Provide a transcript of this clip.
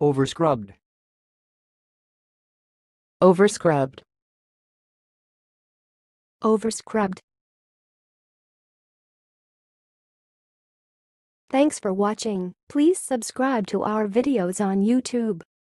Overscrubbed. Overscrubbed. Overscrubbed. Thanks for watching. Please subscribe to our videos on YouTube.